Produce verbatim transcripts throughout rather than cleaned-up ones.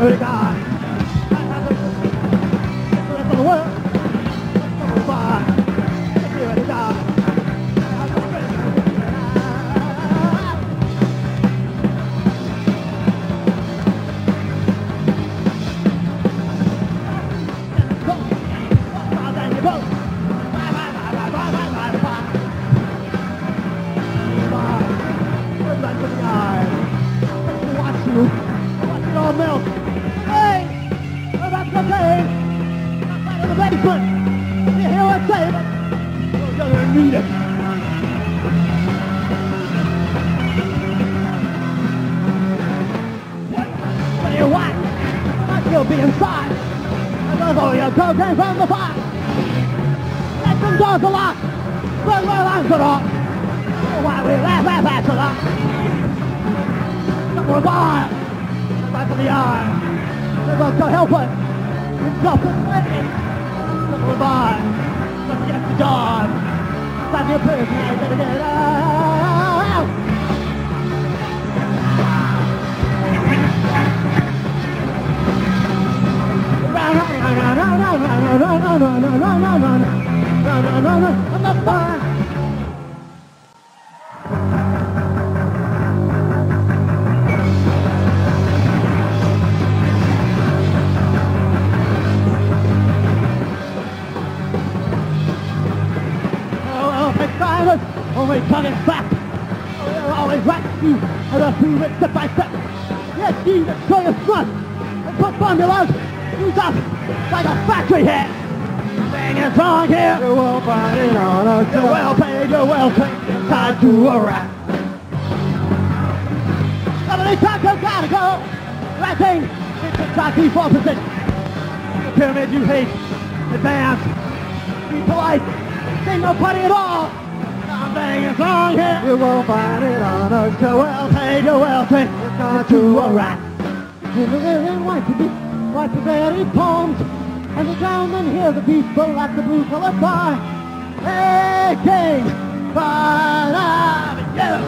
Every God. That's the world. Every God. Be inside. I love all your cocaine from the fire. Let some doors are locked. But my lungs are off. Oh, why we laugh, laugh, laugh a lot. Some more bar. Right from the eye. There's no to help us. It's just a thing. Some more bar. Let's get the dog. Stop your person. I gotta get out. Always coming back. We're always right to you. And I'll prove it step by step. Yes, you that show your front. And put formulas. Use up like a factory head. Thing is wrong here. You won't find it on us. You're well paid, you're well paid. It's time to a rap. Every time you gotta go. Right thing. It's a jockey for position. The pyramid you hate. Advance. Be polite. Ain't no putty at all. Something is wrong here. You won't find it on us. You're well paid, you're well paid. It's time to a rap. And wipe the beat, wipe the very poems, and the ground and hear the people at the blue collar bar. Hey, King, but I'm you.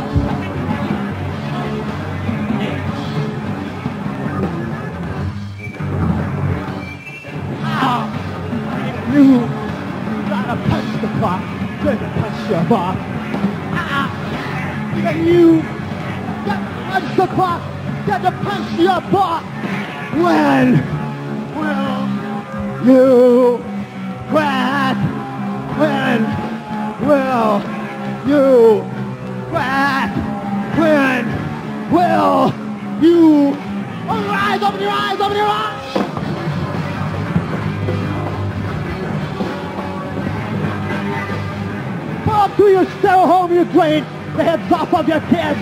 Oh, you gotta punch the clock, gonna punch your bar. Ah, then you gotta punch the clock. Got to punch your bar. When will you crack? When will you crack? When will you? Open your eyes! Open your eyes! Open your eyes! Pull up to your sterile home, you drain the heads off of your kids.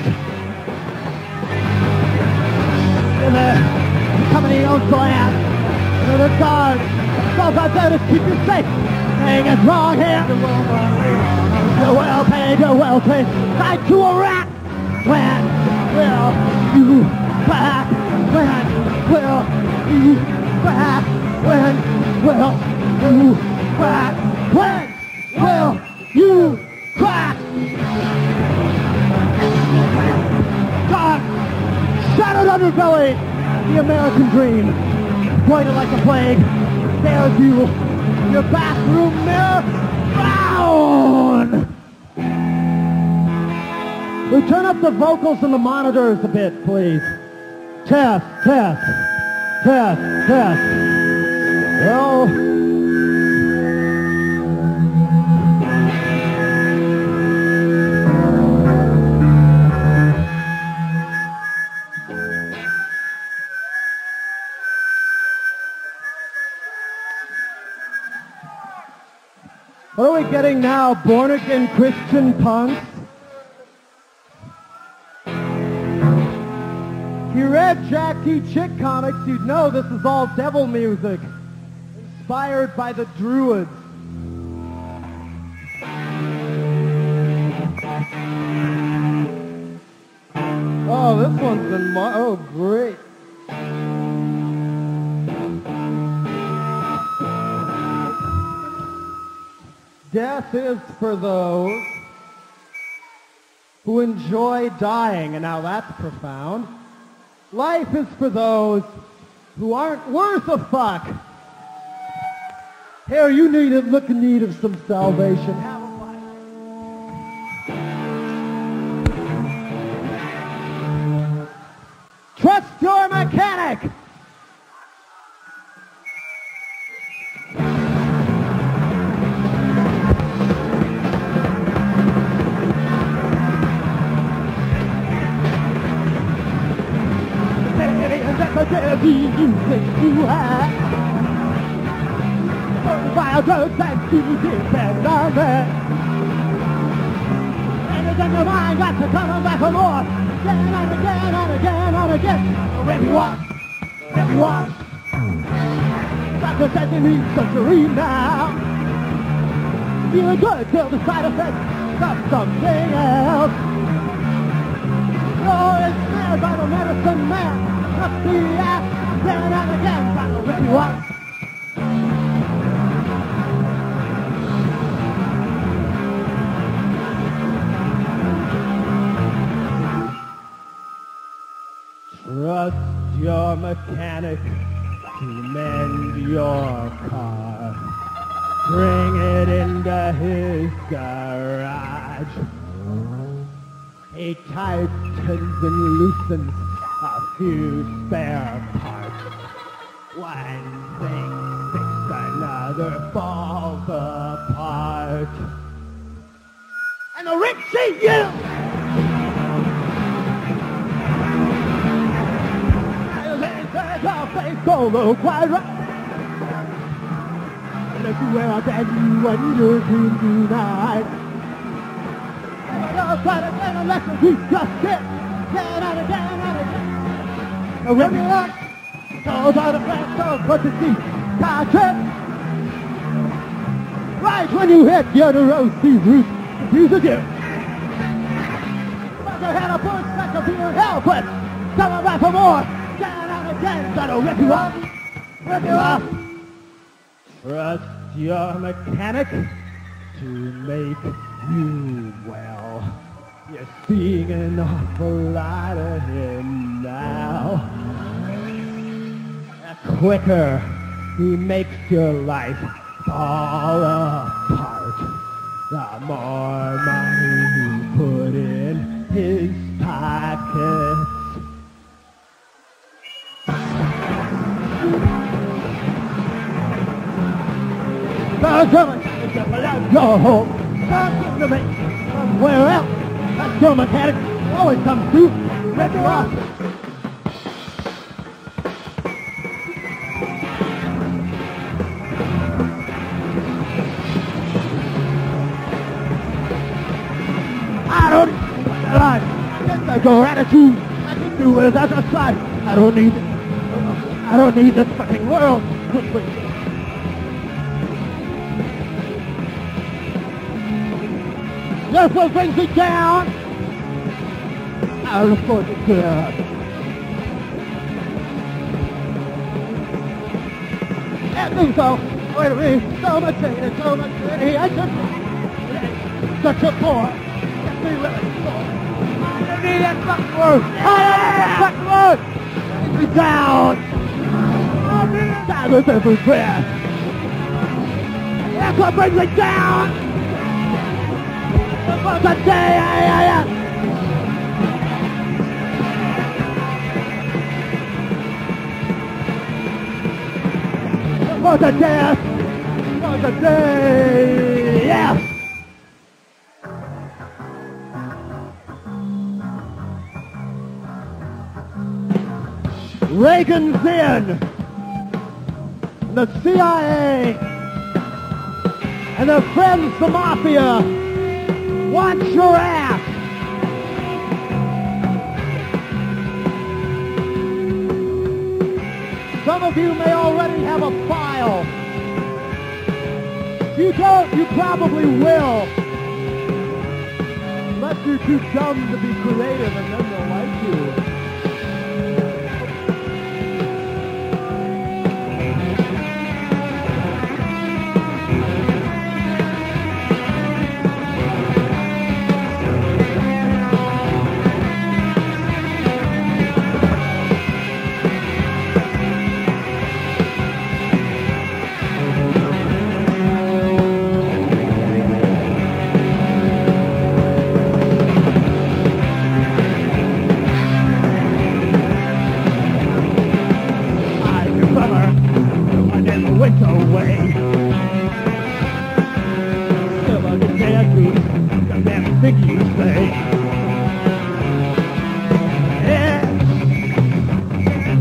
The company owns the land. And the guard goes out there to keep you safe. Saying it's wrong here. You're well paid, you're well paid. Tied to a rat. When will you crack? When will you crack? When will you crack? When will you crack? God, shattered underbelly, the American dream, pointed like a plague, stares you, your bathroom mirror, brown! We turn up the vocals and the monitors a bit, please. Test, test, test, test. Well... What are we getting now? Born-again Christian punks? If you read Jackie Chick comics, you'd know this is all devil music, inspired by the Druids. Oh, this one's been mo- oh, great. Death is for those who enjoy dying, and now that's profound. Life is for those who aren't worth a fuck. Here, you need to look in need of some salvation. Have a bite. Trust your mechanic. You think you have vile drugs and you depend on that. And it's in your mind got to come back for more. Again and again and again and again. Rip you off, rip you off. Doctor says you need surgery now. Feeling good till the side effects of something else. You're ensnared by the medicine man. Must be ass, again and again, trying to rip you up. Trust your mechanic to mend your car. Bring it into his garage. He tightens and loosens a few spare parts. One thing sticks, another falls apart. And the rich see you! Your face don't look quite right. And if you wear a bad you when you're dream tonight. Never try to get a lesson, we just get again and again and again. Rip you up, those are the friends, don't put the seat, car trip. Right when you hit your neuroses, roots, confuses you. Mother had a push that could be in hell, but coming back for more. Again and again, that'll rip you up, rip you up. Trust your mechanic to make you well. You're seeing an awful lot of him now. The quicker he makes your life fall apart, the more money you put in his pockets. The German mechanic let go home. Come to me somewhere else. That German mechanic always comes through. Rip you off. I don't need that life. Get the gratitude. I can do it as a side. I don't need it. I don't need this fucking world. This will bring me down. I look forward to good. And think so. Wait a minute. So much hate, so much hate. I should such a poor. Get me really poor. I don't need that fucking word. I don't need that fucking word. Bring me down. That was every breath. That's what brings me down. For the day, yeah, yeah, yeah. For the death, for the day, yeah. Reagan's in. The C I A and their friends, the Mafia. Watch your ass! Some of you may already have a file. If you don't, you probably will. Unless you're too dumb to be creative and then they'll like you.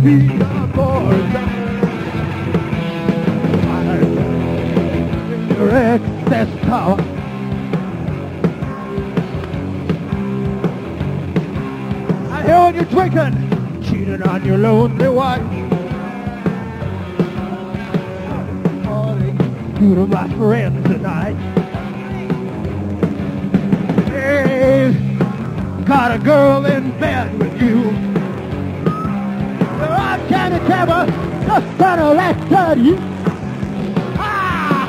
be aboard. Your excess power. I hear when you're drinking, cheating on your lonely wife. You to my friends tonight. Hey, got a girl in bed with you. I can't ever just gonna let her you. Ah,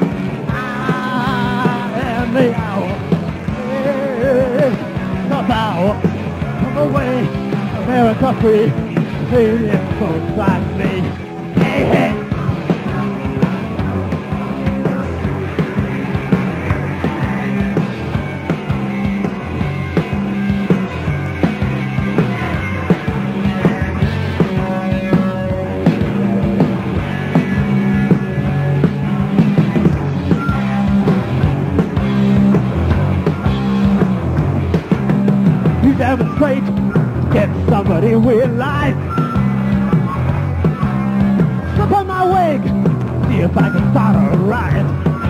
ah, and the hour, hey, the hour, come away, America free, free folks like me. Hey, hey. Demonstrate, get somebody with life. Slip on my wig, see if I can start a riot.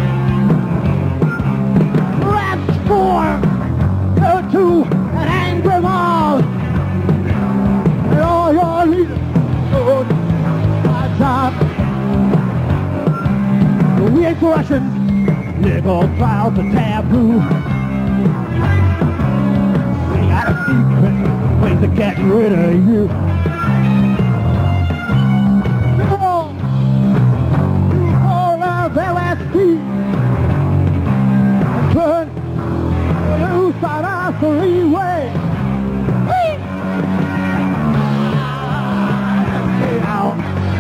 Transform, go to an angry mob. And all your leaders go my job. We ain't Russians, legal trials are taboo. Ways to get rid of you. Oh, you all of L S D and turn loose on our freeway. Out,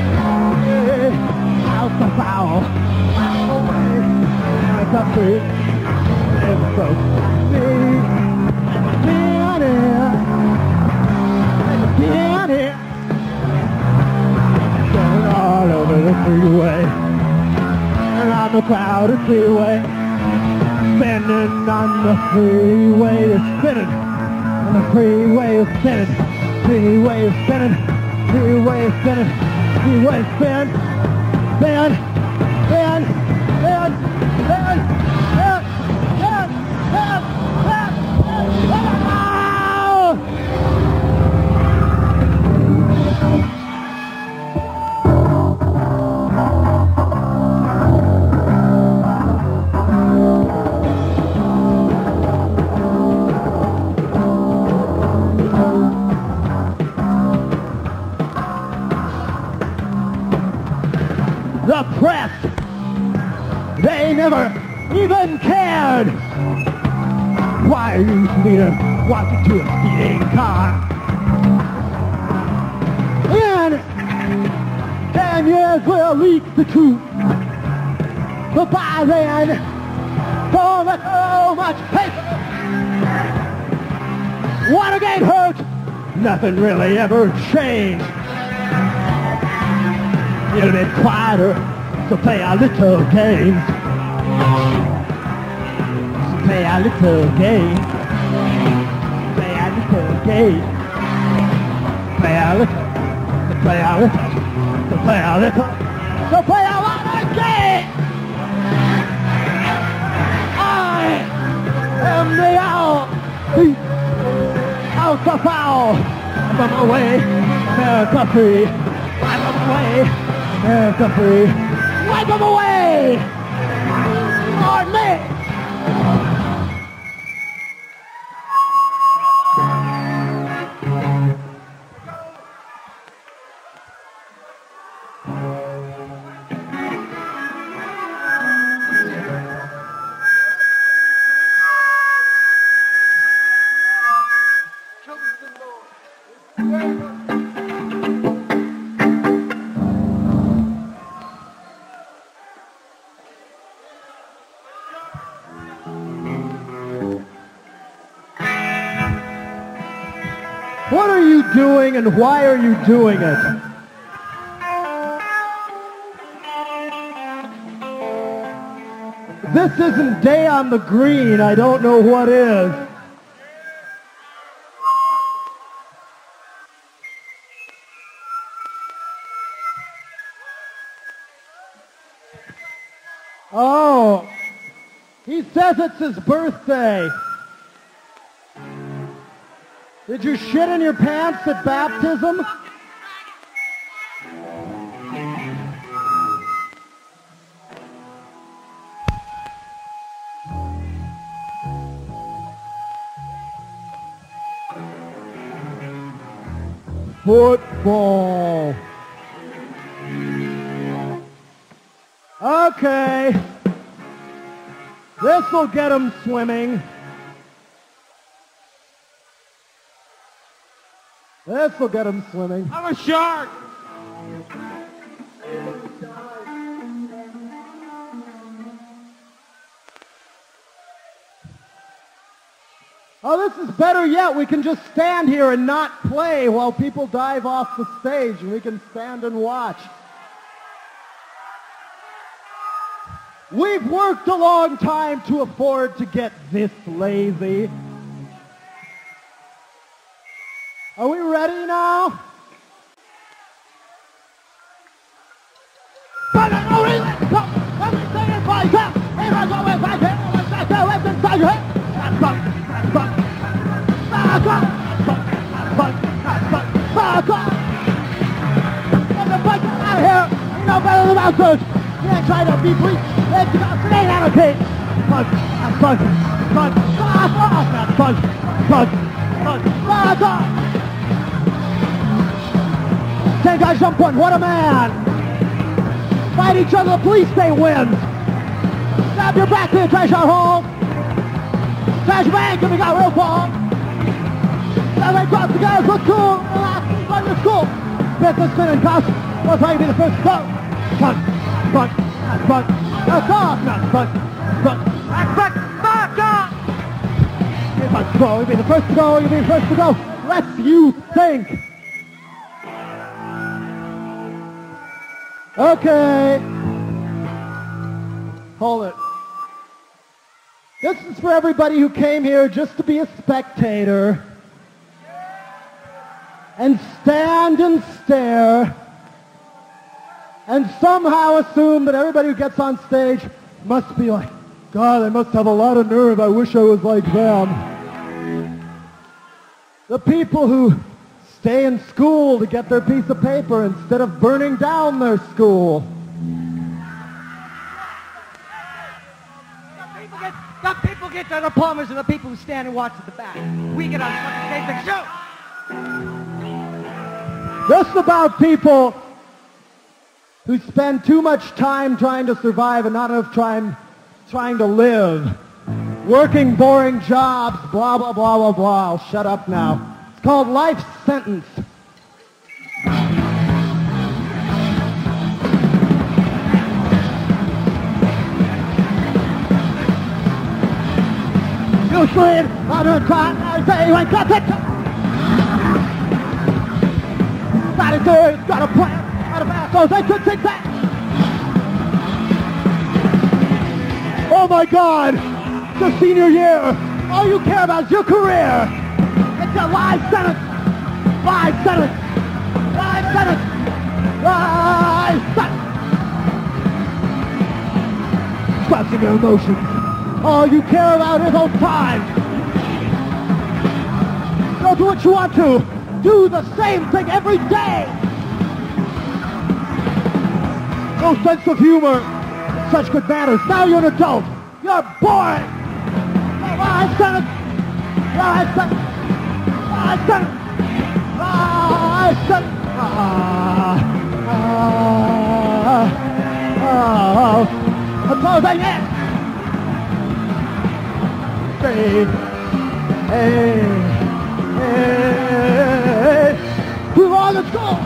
out the foul, away, like a free, never so free. Down here, going all over the freeway, and on the crowded freeway, spinning on the freeway, is spinning, on the freeway is spinning, freeway is spinning, freeway is spinning, freeway is spin, spin, spin, spin, spin, spin, spin, spin, spin, spin. The press, they never even cared. Why are you leader walking to a speeding car? In ten years we'll leak the truth. But by then, don't let so much paper. Watergate hurt, nothing really ever changed. A little bit quieter, so play our little game. So play our little game. Play our little game. Play our little, so play our little, so play our little, so play our little game. I am the owl, the out the foul. I'm on my way, America free. I'm on my way. America free. Wipe them away! Lord me! What are you doing and why are you doing it? This isn't Day on the Green. I don't know what is. Oh, he says it's his birthday. Did you shit in your pants at baptism? Football. Okay. This'll get him swimming. This'll get him swimming. I'm a shark. Oh, this is better yet. We can just stand here and not play while people dive off the stage, and we can stand and watch. We've worked a long time to afford to get this lazy. Are we ready now? No better than bastards. You ain't trying to be free. Let's go. It ain't anarchy. Bug, bug, bug, bug, bug, bug, bug, bug. Ten guys jump one. What a man. Fight each other. The police state wins. Stab your back to the trash out hole. Trash bank and we got real ball. Seven cross the guys. Look cool. Last run to school. Businessman and cops. What's how you be the first to go? Bug, bug, bug, that's off, not bug, bug, bug, bug, bug, bug. Bug, you'll be the first to go, you'll be the first to go. Let's you think. Okay. Hold it. This is for everybody who came here just to be a spectator and stand and stare and somehow assume that everybody who gets on stage must be like, God, they must have a lot of nerve. I wish I was like them. The people who stay in school to get their piece of paper instead of burning down their school. The people get, the people get their diplomas and the people who stand and watch at the back. We get on fucking stage and show. Just about people who spend too much time trying to survive and not enough time trying to live. Working boring jobs, blah, blah, blah, blah, blah. I'll shut up now. It's called life sentence. You slid, I don't try, I say you ain't got it. Got it there, it's got a plan. Out of assholes, they could take that. Oh my God, it's your senior year. All you care about is your career. It's a life sentence. Life sentence. Life sentence. Life sentence. Squashing your emotions. All you care about is old time. Don't do what you want to. Do the same thing every day. No sense of humor, such good manners. Now you're an adult. You're boring. Life sentence. Life sentence. Life sentence. Life sentence. Ah, ah, ah. Opposing it. Hey, hey, hey. We're on the go.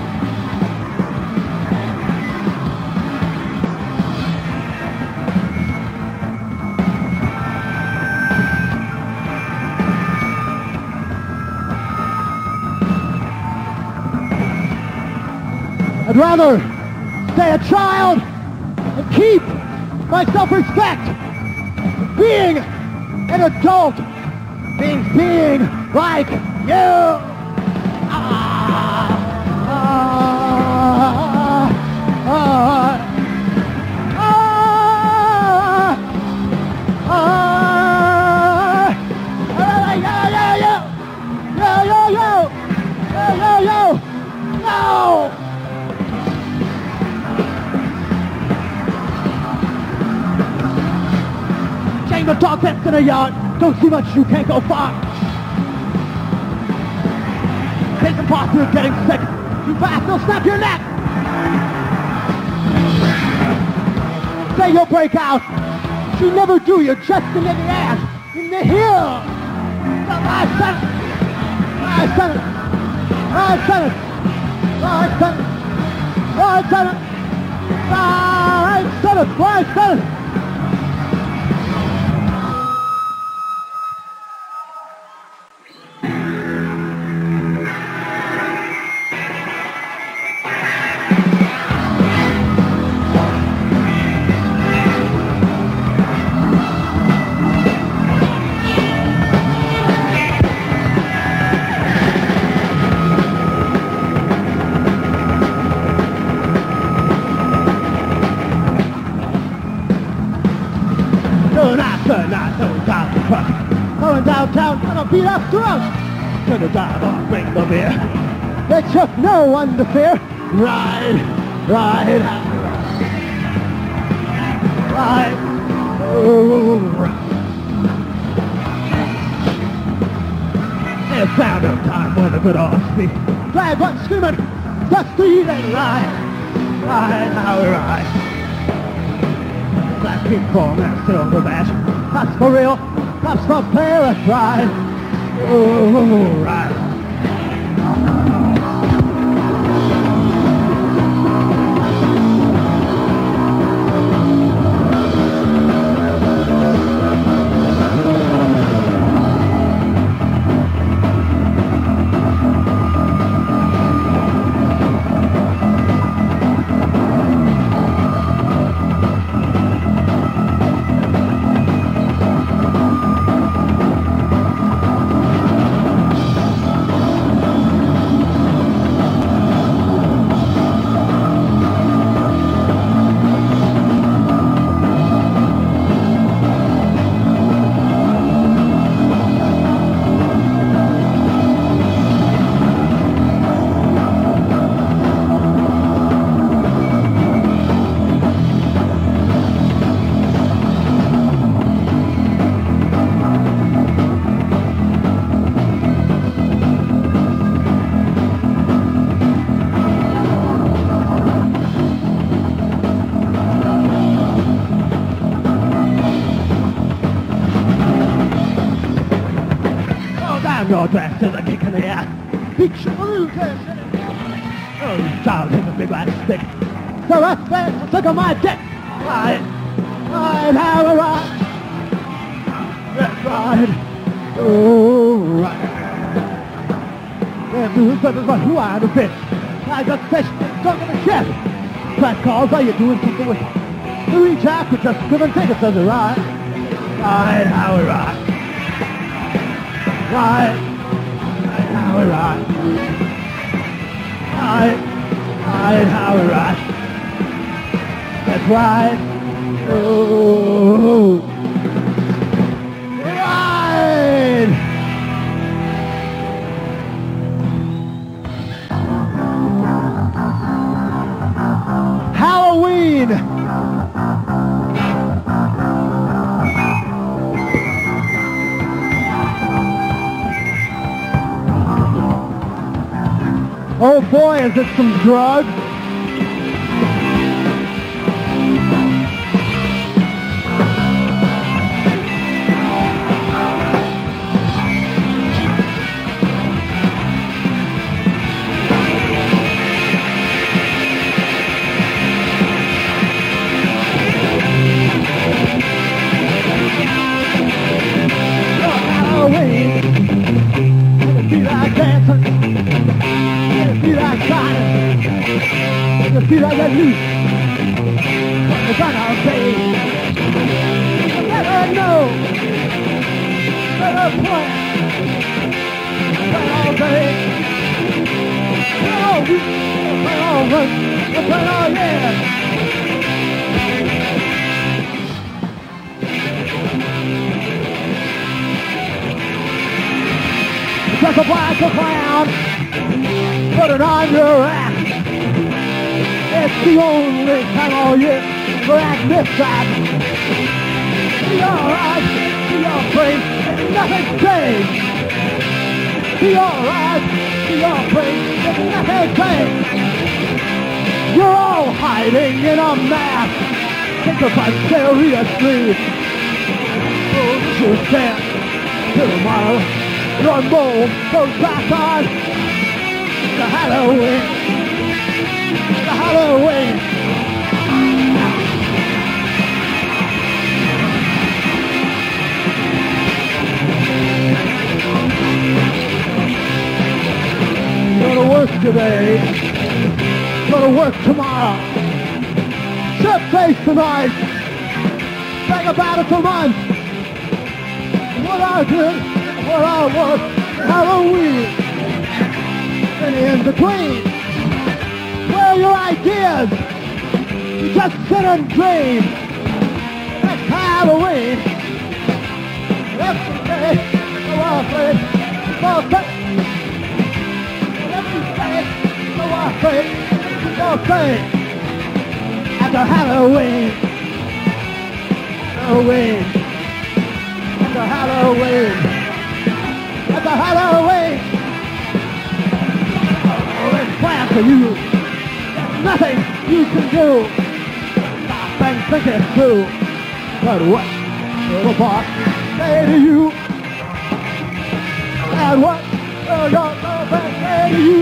I'd rather stay a child and keep my self-respect. Being an adult means being like you. Ah, ah, ah, Small fence in a yard, don't see much, you can't go far. Take some parts to getting sick, too fast, they'll snap your neck. Say you'll break out, you never do, you're just in the ass, in the hill. I said it, I said it, I said it, I said it, I said it, I said it, I said it. Going downtown, gonna beat up drunk. Gonna drive on, bring the beer. They took no one to fear. Ride, ride, ride. Oh, ride. It's sound of time when the good old speed. Flag one screaming, the street and ride. Ride, how we ride. Black people, that's silver bash. That's for real. Cops for play, let's ride. Oh, ride. Your dress to the kick in the ass. Big blue dress. Oh, you child in the big white stick. So that's that. Look at my dick. Ride, ride, have a ride. Let's ride. Oh, ride. There's the brothers, but who are the fish? I just fish, stuck in the ship. Flat calls, are you doing something with Louie Jack with just giving tickets as a ride? Ride, how we ride. Ride, ride, how we ride. Ride, ride, how we ride. Let's ride. Oh, ride. Halloween. Oh boy, is it some drugs? Halloween, it'll be like dancing. Feel like shining, you feel like you're loose, but you're gonna pay. You better know, better plan, plan all day, plan all week, plan all month, plan all year. Just a black clown. Put it on your ass. It's the only time all year we're at this side. Be alright. be afraid, there's nothing changed. Be alright, be afraid, there's nothing changed. You're all hiding in a mask. Think about seriously. Oh, you stand tomorrow. Your mold goes back on the Halloween. The Halloween. Go to work today. Go to work tomorrow. Shut face tonight. Think about it for months. What I did, what I was, Halloween. And in between, where are your ideas? You just sit and dream. That's Halloween. Every day, go out there, go out every day, go out there, go out there. After Halloween, Halloween, after Halloween, after Halloween, oh, it's planned for you. There's nothing you can do. Stop and think it through. But what will the boss say to you? And what will your girlfriend say to you?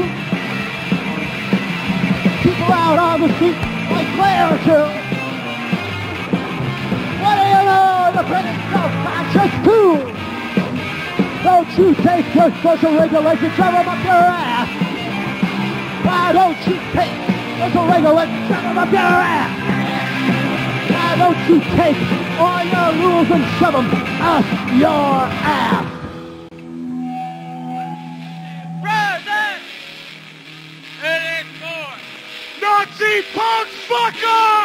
People out on the street like Claire too. What do you know? The pretty self-conscious too. Don't you take your social regulations, shove them up your ass. Why don't you take social regulations, shove them up your ass? Why don't you take all your rules and shove them up your ass? Present! It is more. Nazi punk fucker!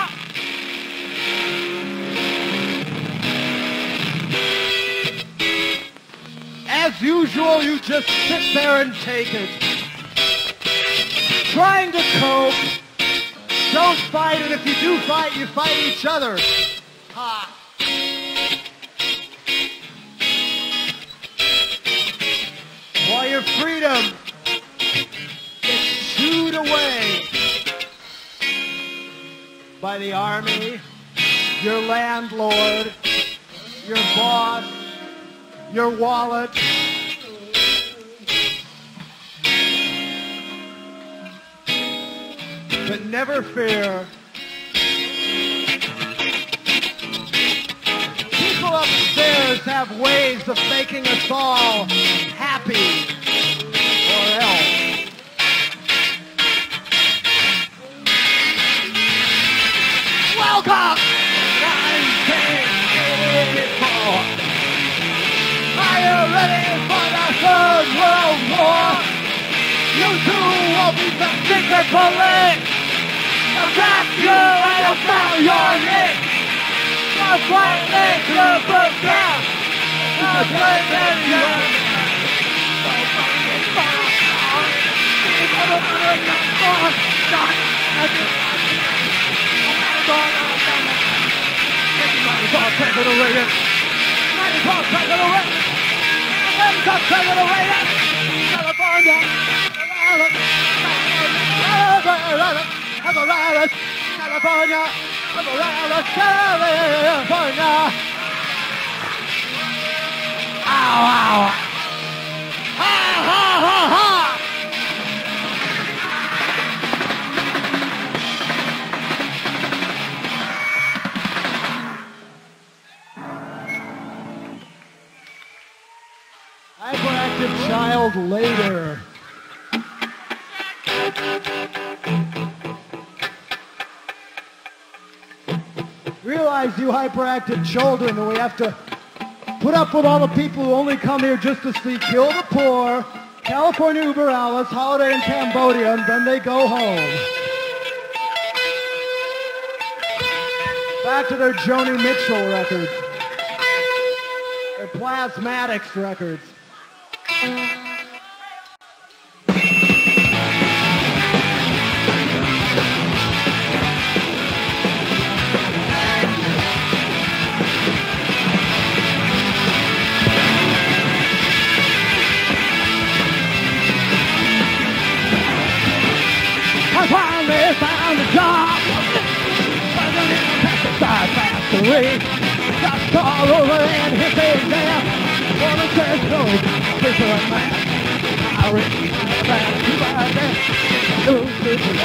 As usual, you just sit there and take it. Trying to cope. Don't fight, and if you do fight, you fight each other. Ha. While your freedom gets chewed away by the army, your landlord, your boss, your wallet. But never fear. People upstairs have ways of making us all happy or else. Welcome! nineteen eighty-four. Are you ready for the Third World War? You two will be the secret police. They'll trap you and they'll foul your neck. They'll fight legs to put down. They'll play them down. They'll fucking fall down. People don't know you're born. Not as you Everybody's all President Reagan. Everybody's all President Reagan. Everybody's all President Reagan. California. California. California. California. Ow, ow. Ha, ha, ha, ha. Hyperactive child later. Realize, you hyperactive children, that we have to put up with all the people who only come here just to see Kill the Poor, California Uber Alice, Holiday in Cambodia, and then they go home. Back to their Joni Mitchell records. Their Plasmatics records. factory. Dust all over and his face there. Woman says no, this is man. I read that you are there. No, this is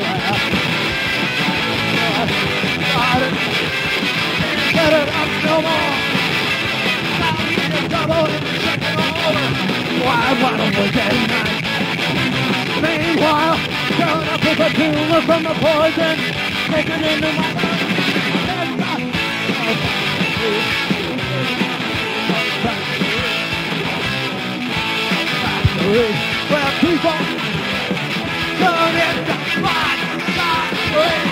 got it. Get it up no more. Now we can double and check it over. Why, why don't we get night? Meanwhile, turn up with a tumor from the poison. Take it into my mouth. And not where people turn into my factory.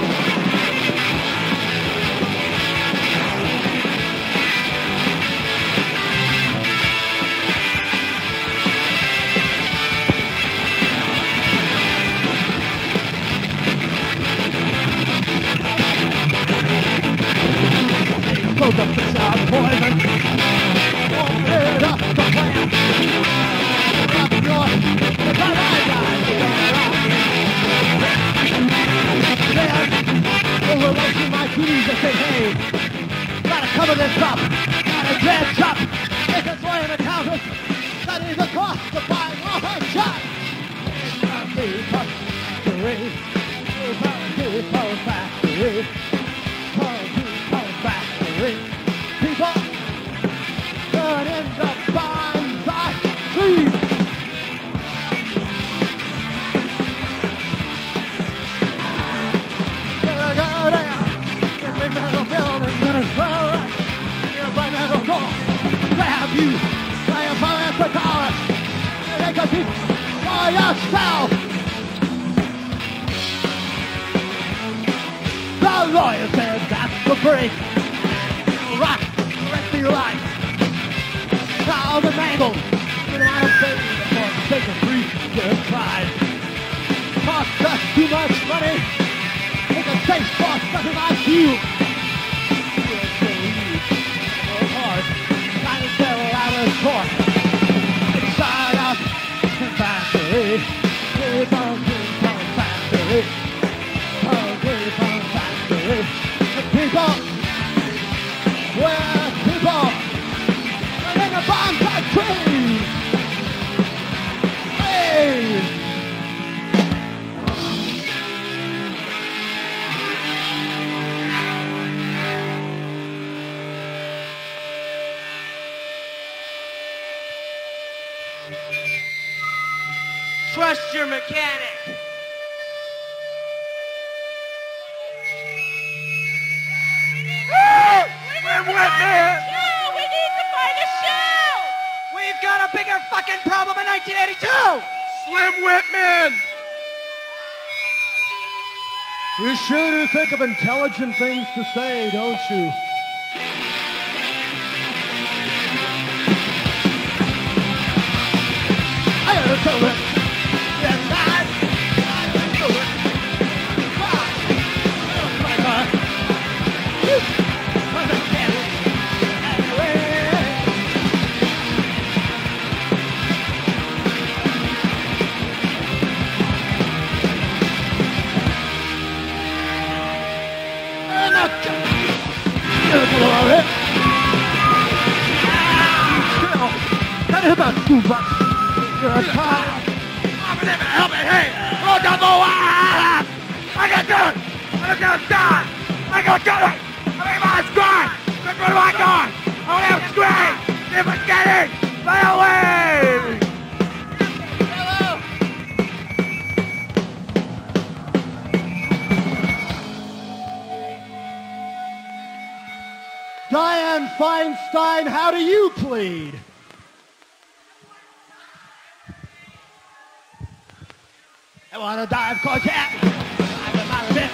Close up the sound poison. Won't rid up the plant. Up north, the time I die. Then, over to my keys, I said, hey, gotta cover this up. Gotta dredge up. If it's way in the counters, study the cost to buy one shot. It's a Kepone Factory. Kepone Factory. Kepone Factory. People turn into bonds I see. Gonna go down in big metal buildings and it's well right. In a big metal door. Grab you by a fire for collar. They can keep for yourself. The lawyer said that's the break. Rock, rest of your life. Now the mangle. Get out of bed before take a brief good prize. Cost us too much money. Take a safe boss, nothing like you. You're so weak. Work hard. Trying to sell out of court. Inside out. Factory. Kepone Factory. Kepone Factory. The people. Where people are in a bomb factory. Hey! Trust your mechanic. Swim with me! No, we need to find a shoe! We've got a bigger fucking problem in nineteen eighty-two! Slim Whitman! You sure do think of intelligent things to say, don't you? I gotta tell it. Yes, I, I can do it. Wow. Oh my God. What a carrot. And a beautiful of it. That is about two bucks. You're a child. Help me, hey! Look at the wire! I can do it! I'm gonna die! I can do it! I mean, my squad! Look what I got! I don't have screen! Different getting! Stay away! Hello! Diane Feinstein, how do you plead? I wanna die, of course, yeah. I'm about a bit.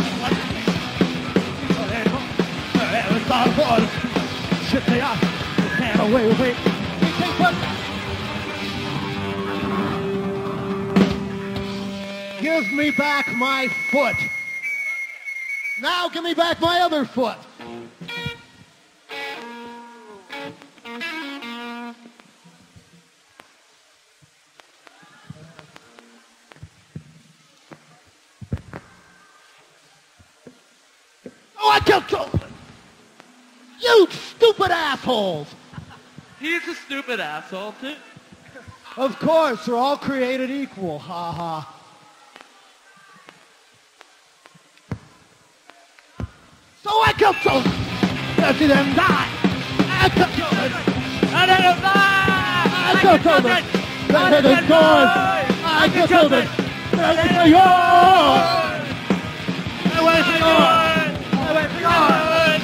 It was all for the shit they are. Can't wait, wait. Give me back my foot. Now give me back my other foot. Oh, I killed Copeland. assholes. He's a stupid asshole, too. Of course, we're all created equal. Ha ha. So I killed children. Let's see them die. I killed children. I let him die! I killed children. Let's see them die. I killed children. Let's see them yours. Where's the yours? Where's the yours?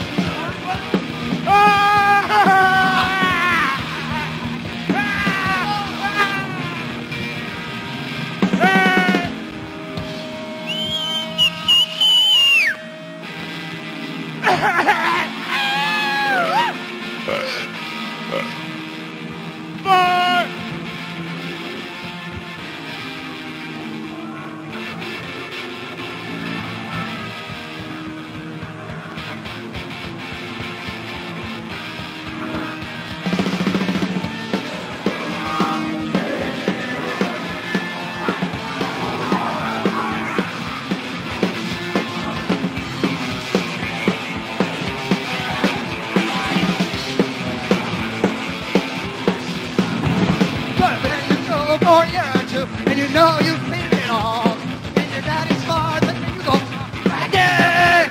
For a year or two, and you know you've seen it all. And your daddy's smart, but then you go, Randy!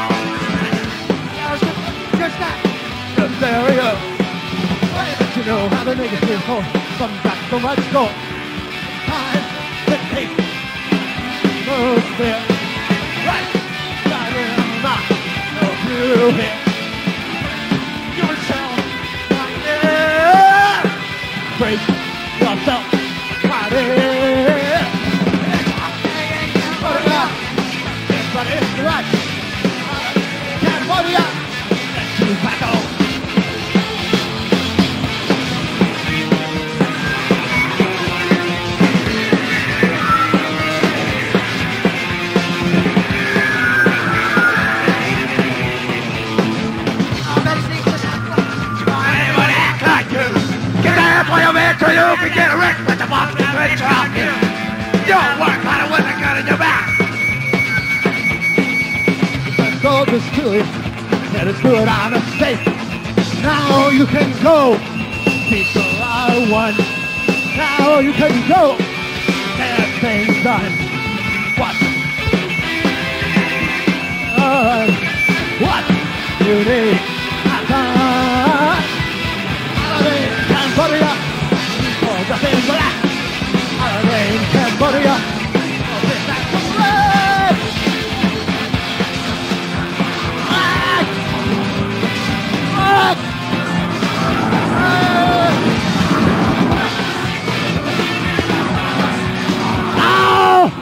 Just that. Just there we go. Why don't you know how the niggas feel for? Some got so much gold. Time to take most of it. Right. Got him not. No through here. Yourself. Right there. Break yourself. Right there. Put it up. Everybody, right. Cambodia. Let's do back on. Play a man till you can get a wreck, but the boss will ready to rock you. You don't work hard with a gun in your back. I told this to you, said it's good on a stake. Now you can go, people are one. Now you can go, everything's done. What? Uh, what you need? I done. Holiday in Cambodia. Nothing black. Holiday in Cambodia. Nothing black. Red. Black. Black. Ow!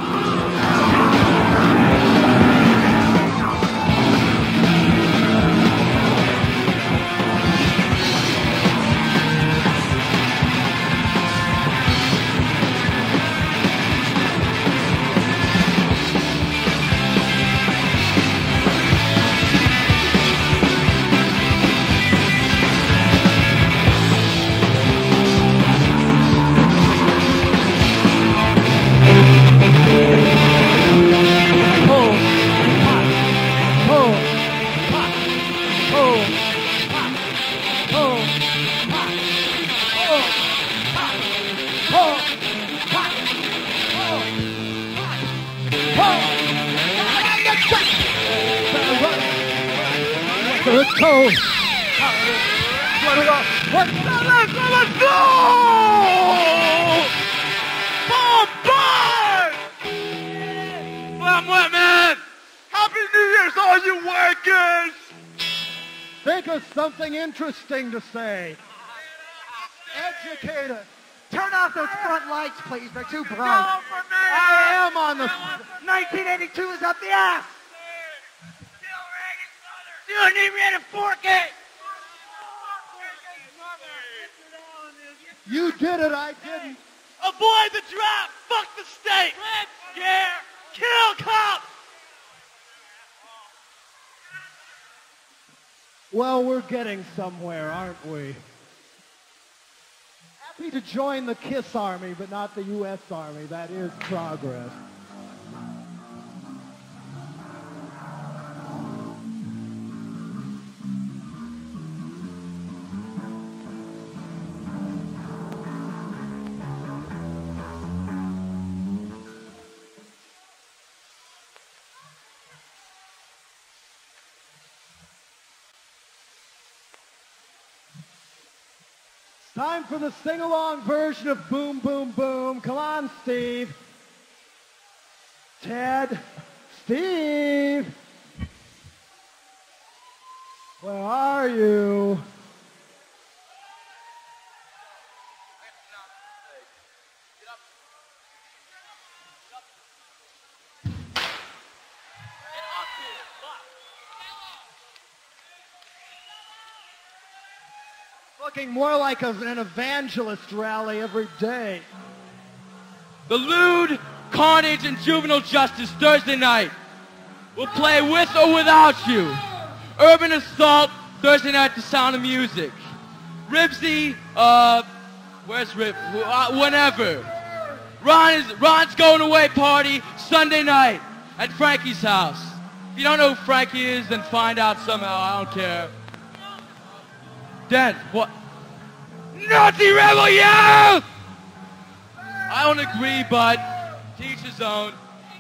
Let's go! Let's go! Let's go! Bombard! Slam what, man? Happy New Year's, all you workers! Think of something interesting to say. Educate us. Turn off those front lights, please. They're too bright. No, for me. I am on the... nineteen eighty-two is up the ass. You don't need me to fork it. You did it, I didn't. Avoid the trap! Fuck the state! Red scare! Kill cops! Well, we're getting somewhere, aren't we? Happy to join the KISS Army, but not the U S Army. That is progress. Time for the sing-along version of Boom Boom Boom. Come on, Steve. Ted. Steve. Where are you? Looking more like a, an evangelist rally every day. The Lewd, Carnage, and Juvenile Justice Thursday night. We'll play with or without you. Urban Assault Thursday night, The Sound of Music. Ribsy, uh, where's Rib? Uh, whenever. Ron is Ron's going away party Sunday night at Frankie's house. If you don't know who Frankie is, then find out somehow. I don't care. Then what? Nazi rebel youth! I don't agree, but to each his own.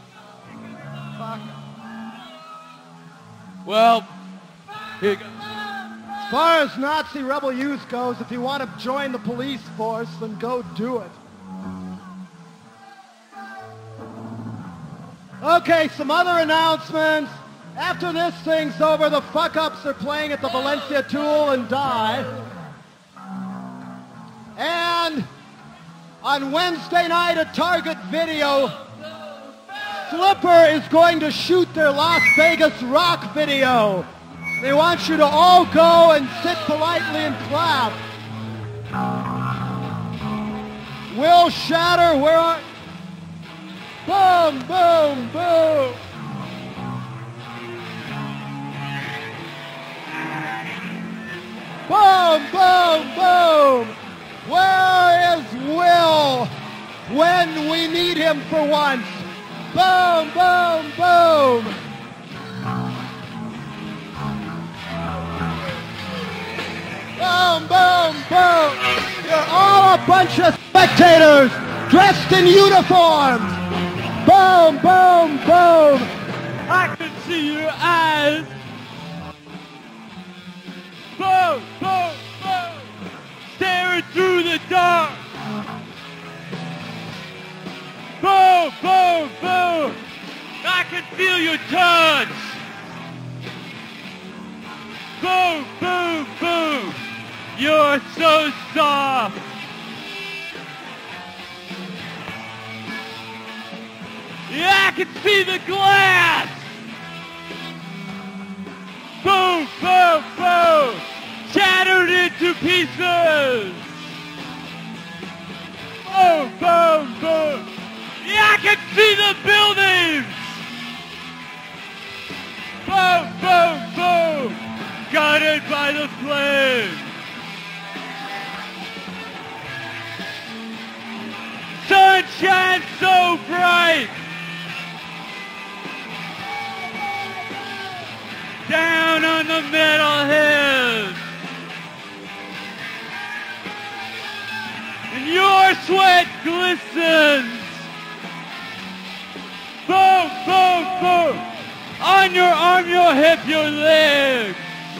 Well, here you go. As far as Nazi rebel youth goes, if you want to join the police force, then go do it. Okay, some other announcements. After this thing's over, the fuck-ups are playing at the Valencia Tool and Die. And on Wednesday night at Target Video, Flipper is going to shoot their Las Vegas rock video. They want you to all go and sit politely and clap. Will Shatter, where are... Boom, boom, boom. Boom, boom, boom. Where is Will when we need him for once? Boom, boom, boom. Boom, boom, boom. You're all a bunch of spectators dressed in uniforms. Boom, boom, boom. I can see your eyes. Boom, boom, boom. Staring through the dark. Boom, boom, boom. I can feel your touch. Boom, boom, boom. You're so soft. Yeah, I can see the glass. Boom, boom, boom. Shattered into pieces. Boom, boom, boom. Yeah, I can see the buildings. Boom, boom, boom. Gutted by the flames. Sunshine so bright. Down on the metal hills. And your sweat glistens. Boom, boom, boom. On your arm, your hip, your leg.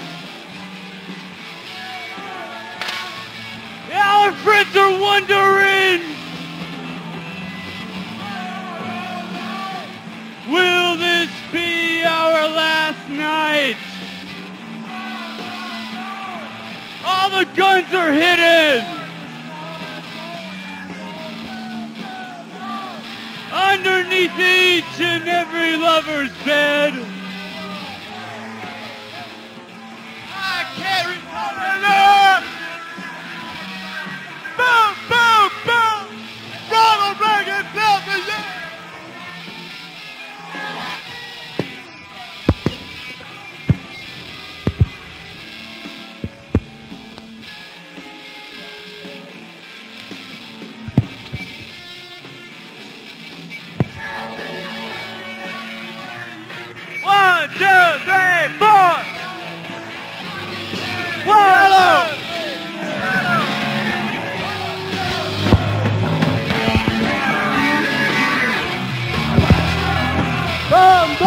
Our friends are wondering, will this be our last night? All the guns are hidden underneath each and every lover's bed. I can't remember. Boom, boom, boom. Ronald Reagan, tell me yeah. One, two, three, four. One, two. Boom,